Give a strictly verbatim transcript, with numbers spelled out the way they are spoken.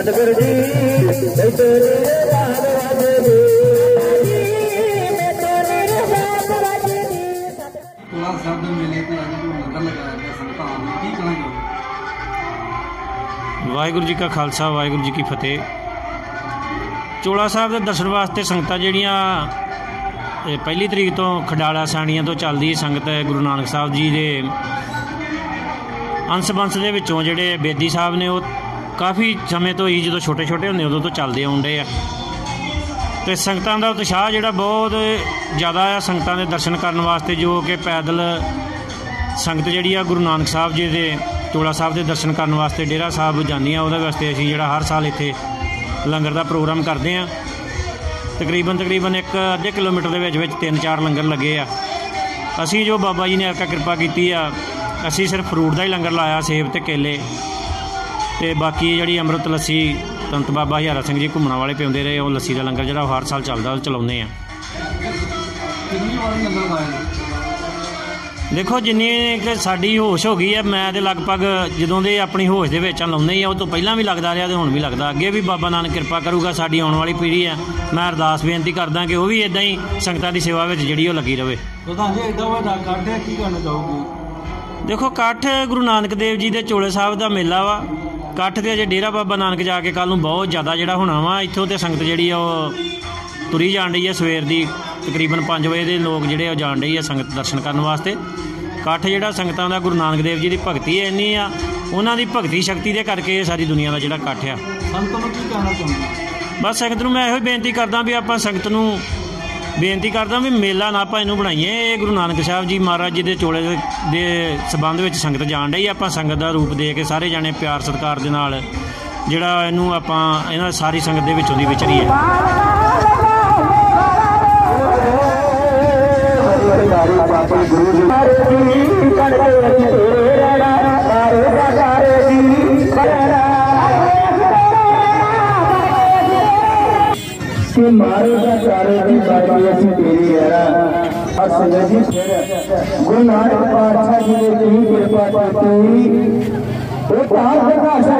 सतगुरु जी तेरे बात वाजे दी मैं तेरे बात वाजे दी चोला साहब दे मेले ते अज जो लंगर लगाया गया संगतां नूं की कहना चाहोगे? वाहिगुरू जी का खालसा वाहिगुरू जी की फतेह। चोला साहब के दर्शन वास्ते संगतां जिहड़ियां पहली तरीक तो खडाला साणियां तो चलदी संगत है गुरु नानक साहब जी के अंश बंश के विचों जिहड़े बेदी साहब ने वो काफ़ी समय तो ही जो छोटे छोटे होंदे उदों तो चलते आउंदे आ ते संगतां दा उत्साह जिहड़ा बहुत ज़्यादा आ संगतां दे दर्शन करन वास्ते जो कि पैदल संगत जिहड़ी आ गुरु नानक साहब जी के चोला साहब के दर्शन करने वास्ते डेरा साहब जानी उहदे वास्ते असीं जिहड़ा हर साल इत्थे लंगर का प्रोग्राम करते हैं। तकरीबन तकरीबन एक अद्धे किलोमीटर के विच विच तीन चार लंगर लगे आ। असी जो बाबा जी ने आका कृपा की असी सिर्फ फ्रूट का ही लंगर लाया सेब ते केले ते बाकी जिहड़ी अमृत लस्सी संत बाबा हजारा सिंह जी घुमना वाले पिंदे रहे वो लस्सी का लंगर जिहड़ा हर साल चलदा चलाउने आ। देखो जिन्नी कि साडी होश हो गई है मैं तो लगभग जदों दे अपनी होश दे विच लाउने ही उस तो पहलां भी लगदा रहा तो हुण भी लगदा अगे भी बाबा नानक कृपा करूगा साडी आउण वाली पीढ़ी है। मैं अरदास बेनती करदा कि वो भी इदां ही संगतां दी सेवा विच जिहड़ी लगी रहे। प्रधान जी एडा वड्डा इकट्ठ है की कहना चाहोगे? देखो इकट्ठ गुरु नानक देव जी के चोले साहब का मेला वा इकट्ठ ते अजे डेरा बाबा नानक जाके कल नूं बहुत ज़्यादा जिहड़ा होना वा। इत्थों ते संगत जिहड़ी आ तुरी जाण रही है सवेर दी तकरीबन पाँच बजे के लोग जिहड़े जाण रही है संगत दर्शन करने वास्ते। इकट्ठ जिहड़ा संगतां दा गुरु नानक देव जी की भगती इन्नी आ उन्हां दी भगती शक्ति दे करके सारी दुनिया का जिहड़ा इकट्ठ आ। संगत नूं की कहना चाहुंदा? बस संगत नूं मैं इहो बेनती करदा भी आपां संगत नूं बेनती करदा भी मेला ना आपां इहनूं बनाईए। ये गुरु नानक साहब जी महाराज जी के चोले दे संबंध विच संगत जाण रही आपां संगत का रूप दे के सारे जाने प्यार सत्कार दे नाल जिहड़ा इहनूं आपां इहनां सारी संगत दे विचों दी विचरीए। गुरु नानक पातशाह जी ने कृपा की